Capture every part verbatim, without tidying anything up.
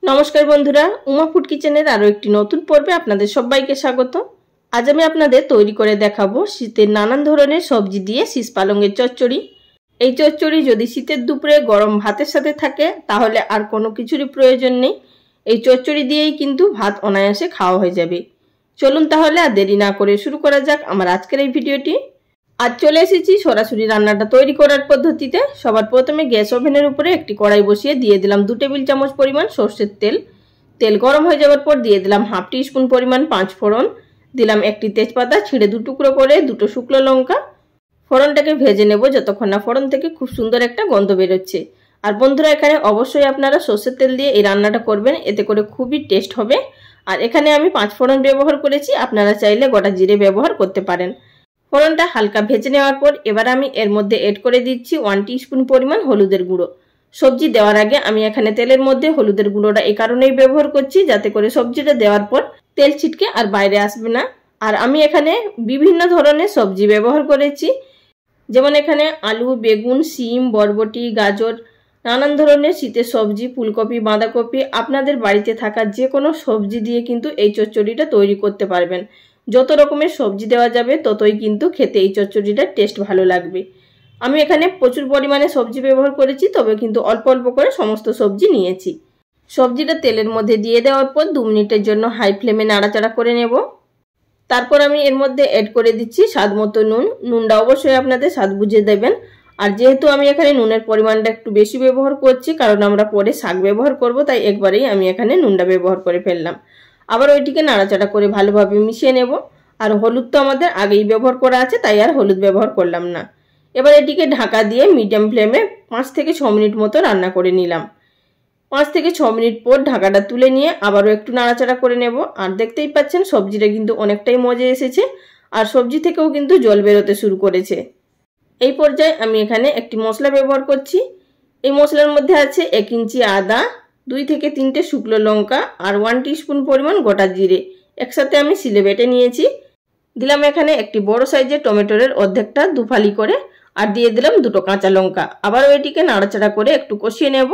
नमस्कार बंधुरा उमा फूड किचेनेर आरो एकटी नतून पर्वे आपनादेर सबाइके स्वागत। आज आमि आपनादेर तैरी करे देखाबो शीतेर नानान धरनेर सब्जी दिये शीष पालंगेर चच्चड़ी। এই চচ্চড়ি যদি শীতের দুপুরে গরম ভাতের সাথে থাকে তাহলে আর কোনো কিছুরই প্রয়োজন নেই। এই চচ্চড়ি দিয়েই কিন্তু ভাত অনায়াসে খাওয়া হয়ে যাবে। চলুন তাহলে আর দেরি না করে শুরু করা যাক আমার আজকের এই ভিডিওটি। আজ চলে এসেছি সরাসরি রান্নাটা তৈরি করার পদ্ধতিতে। সবার প্রথমে গ্যাস ওভেনের উপরে একটি কড়াই বসিয়ে দিয়ে দিলাম দু টেবিল চামচ পরিমাণ সরষের তেল। তেল গরম হয়ে যাওয়ার পর দিয়ে দিলাম হাফ টি স্পুন পরিমাণ পাঁচ ফোড়ন, দিলাম একটি তেজপাতা ছিঁড়ে দু টুকরো করে, দুটো শুকনো লঙ্কা। ফোড়নটাকে ভেজে নেব যতক্ষণ না ফোড়ন থেকে খুব সুন্দর একটা গন্ধ বেরোচ্ছে। আর বন্ধুরা এখানে অবশ্যই আপনারা সরষের তেল দিয়ে এই রান্নাটা করবেন, এতে করে খুবই টেস্ট হবে। আর এখানে আমি পাঁচ ফোড়ন ব্যবহার করেছি, আপনারা চাইলে গোটা জিরে ব্যবহার করতে পারেন। ফোড়নটা হালকা ভেজে নেওয়ার পর এবার আমি এর মধ্যে এড করে দিচ্ছি ওয়ান টিস্পুন পরিমাণ হলুদের গুঁড়ো। সবজি দেওয়ার আগে আমি এখানে তেলের মধ্যে হলুদের গুঁড়োটা এই কারণেই ব্যবহার করছি যাতে করে সবজিটা দেওয়ার পর তেল ছিটকে আর বাইরে আসবে না। আর আমি এখানে বিভিন্ন ধরনের সবজি ব্যবহার করেছি, যেমন এখানে আলু, বেগুন, সিম, বরবটি, গাজর, নানান ধরনের শীতের সবজি, ফুলকপি, বাঁধাকপি, আপনাদের বাড়িতে থাকা যে কোনো সবজি দিয়ে কিন্তু এই চচ্চড়িটা তৈরি করতে পারবেন। যত রকমের সবজি দেওয়া যাবে ততই কিন্তু খেতে এই চচ্চড়িটার টেস্ট ভালো লাগবে। আমি এখানে প্রচুর পরিমাণে সবজি ব্যবহার করেছি, তবে কিন্তু অল্প অল্প করে সমস্ত সবজি নিয়েছি। সবজিটা তেলের মধ্যে দিয়ে দেওয়ার পর দু মিনিটের জন্য হাই ফ্লেমে নাড়াচাড়া করে নেব। তারপর আমি এর মধ্যে অ্যাড করে দিচ্ছি স্বাদ মতো নুন। নুনটা অবশ্যই আপনাদের স্বাদ বুঝে দেবেন। আর যেহেতু আমি এখানে নুনের পরিমাণটা একটু বেশি ব্যবহার করছি, কারণ আমরা পরে শাক ব্যবহার করব, তাই একবারেই আমি এখানে নুনটা ব্যবহার করে ফেললাম। আবার ওইটিকে নাড়াচাড়া করে ভালোভাবে মিশিয়ে নেব। আর হলুদ তো আমাদের আগেই ব্যবহার করা আছে, তাই আর হলুদ ব্যবহার করলাম না। এবার এটিকে ঢাকা দিয়ে মিডিয়াম ফ্লেমে পাঁচ থেকে ছ মিনিট মতো রান্না করে নিলাম। পাঁচ থেকে ছ মিনিট পর ঢাকাটা তুলে নিয়ে আবারও একটু নাড়াচাড়া করে নেব। আর দেখতেই পাচ্ছেন সবজিটা কিন্তু অনেকটাই মজে এসেছে, আর সবজি থেকেও কিন্তু জল বেরোতে শুরু করেছে। এই পর্যায়ে আমি এখানে একটি মশলা ব্যবহার করছি। এই মশলার মধ্যে আছে এক ইঞ্চি আদা, দুই থেকে তিনটে শুকনো লঙ্কা আর ওয়ান টিস্পুন পরিমাণ গোটা জিরে একসাথে আমি শিলে বেটে নিয়েছি। দিলাম এখানে একটি বড় সাইজের টমেটোর অর্ধেকটা দুফালি করে, আর দিয়ে দিলাম দুটো কাঁচা লঙ্কা। আবার ওইটিকে নাড়াচাড়া করে একটু কষিয়ে নেব।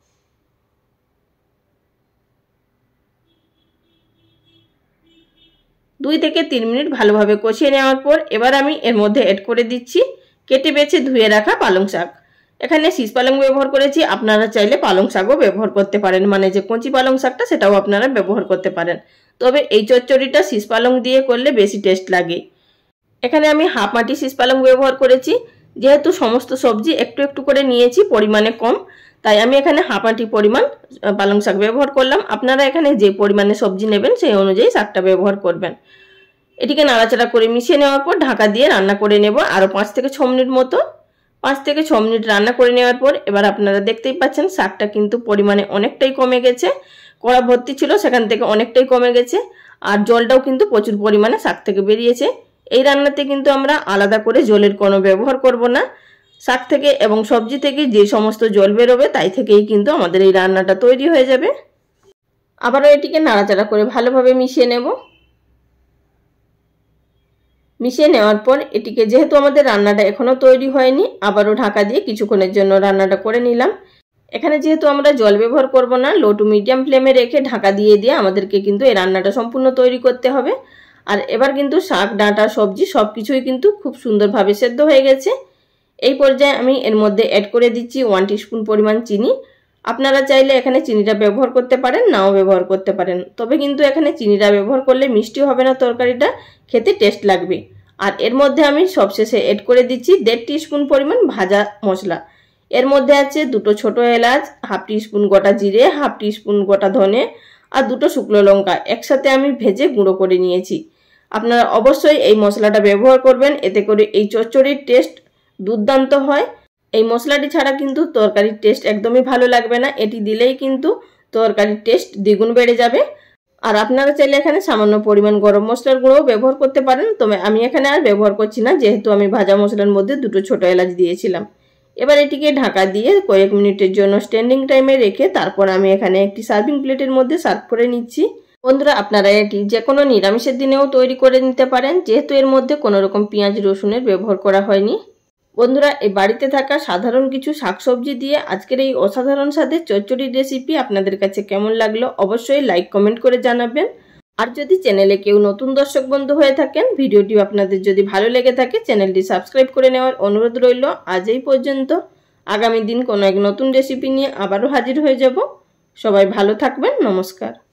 দুই থেকে তিন মিনিট ভালোভাবে কষিয়ে নেওয়ার পর এবার আমি এর মধ্যে অ্যাড করে দিচ্ছি কেটে বেছে ধুয়ে রাখা পালং শাক। এখানে শীষ পালং ব্যবহার করেছি, আপনারা চাইলে পালং শাকও ব্যবহার করতে পারেন, মানে যে কচি পালং শাকটা সেটাও আপনারা ব্যবহার করতে পারেন। তবে এই চচ্চড়িটা শীষ পালং দিয়ে করলে বেশি টেস্ট লাগে। এখানে আমি হাফ মাটি শীষ পালং ব্যবহার করেছি। যেহেতু সমস্ত সবজি একটু একটু করে নিয়েছি, পরিমাণে কম, তাই আমি এখানে হাফ মাটি পরিমাণ পালং শাক ব্যবহার করলাম। আপনারা এখানে যে পরিমাণে সবজি নেবেন সেই অনুযায়ী শাকটা ব্যবহার করবেন। এটিকে নাড়াচাড়া করে মিশিয়ে নেওয়ার পর ঢাকা দিয়ে রান্না করে নেব আরও পাঁচ থেকে ছ মিনিট মতো। পাঁচ থেকে ছ মিনিট রান্না করে নেওয়ার পর এবার আপনারা দেখতেই পাচ্ছেন শাকটা কিন্তু পরিমাণে অনেকটাই কমে গেছে। কড়া ভর্তি ছিল, সেখান থেকে অনেকটাই কমে গেছে। আর জলটাও কিন্তু প্রচুর পরিমাণে শাক থেকে বেরিয়েছে। এই রান্নাতে কিন্তু আমরা আলাদা করে জলের কোনো ব্যবহার করব না। শাক থেকে এবং সবজি থেকে যে সমস্ত জল বেরোবে তাই থেকেই কিন্তু আমাদের এই রান্নাটা তৈরি হয়ে যাবে। আবারও এটিকে নাড়াচাড়া করে ভালোভাবে মিশিয়ে নেব। মিশিয়ে নেওয়ার পর এটিকে, যেহেতু আমাদের রান্নাটা এখনো তৈরি হয়নি, আবারও ঢাকা দিয়ে কিছুক্ষণের জন্য রান্নাটা করে নিলাম। এখানে যেহেতু আমরা জল ব্যবহার করব না, লো টু মিডিয়াম ফ্লেমে রেখে ঢাকা দিয়ে দিয়ে আমাদেরকে কিন্তু এই রান্নাটা সম্পূর্ণ তৈরি করতে হবে। আর এবার কিন্তু শাক, ডাঁটা, সবজি সব কিছুই কিন্তু খুব সুন্দরভাবে সেদ্ধ হয়ে গেছে। এই পর্যায়ে আমি এর মধ্যে অ্যাড করে দিচ্ছি ওয়ান টিস্পুন পরিমাণ চিনি। আপনারা চাইলে এখানে চিনিটা ব্যবহার করতে পারেন, নাও ব্যবহার করতে পারেন। তবে কিন্তু এখানে চিনিটা ব্যবহার করলে মিষ্টি হবে না, তরকারিটা খেতে টেস্ট লাগবে। আর এর মধ্যে আমি সবশেষে অ্যাড করে দিচ্ছি দেড় টিস্পুন পরিমাণ ভাজা মশলা। এর মধ্যে আছে দুটো ছোট এলাচ, হাফ টিস্পুন গোটা জিরে, হাফ টিস্পুন গোটা ধনে আর দুটো শুকনো লঙ্কা একসাথে আমি ভেজে গুঁড়ো করে নিয়েছি। আপনারা অবশ্যই এই মশলাটা ব্যবহার করবেন, এতে করে এই চচ্চড়ির টেস্ট দুর্দান্ত হয়। এই মশলাটি ছাড়া কিন্তু তরকারির টেস্ট একদমই ভালো লাগবে না, এটি দিলেই কিন্তু তরকারির টেস্ট দ্বিগুণ বেড়ে যাবে। আর আপনারা চাইলে এখানে সামান্য পরিমাণ গরম মশলার গুঁড়োও ব্যবহার করতে পারেন, তবে আমি এখানে আর ব্যবহার করছি না, যেহেতু আমি ভাজা মশলার মধ্যে দুটো ছোট এলাচ দিয়েছিলাম। এবার এটিকে ঢাকা দিয়ে কয়েক মিনিটের জন্য স্ট্যান্ডিং টাইমে রেখে তারপর আমি এখানে একটি সার্ভিং প্লেটের মধ্যে সার্ভ করে নিচ্ছি। বন্ধুরা আপনারা এটি যে কোনো নিরামিষের দিনেও তৈরি করে নিতে পারেন, যেহেতু এর মধ্যে কোনো রকম পেঁয়াজ রসুনের ব্যবহার করা হয়নি। বন্ধুরা, এই বাড়িতে থাকা সাধারণ কিছু শাকসবজি দিয়ে আজকের এই অসাধারণ স্বাদের চচ্চড়ির রেসিপি আপনাদের কাছে কেমন লাগলো অবশ্যই লাইক কমেন্ট করে জানাবেন। আর যদি চ্যানেলে কেউ নতুন দর্শক বন্ধু হয়ে থাকেন, ভিডিওটি আপনাদের যদি ভালো লেগে থাকে চ্যানেলটি সাবস্ক্রাইব করে নেওয়ার অনুরোধ রইল। আজ এই পর্যন্ত। আগামী দিন কোনো এক নতুন রেসিপি নিয়ে আবারও হাজির হয়ে যাব। সবাই ভালো থাকবেন। নমস্কার।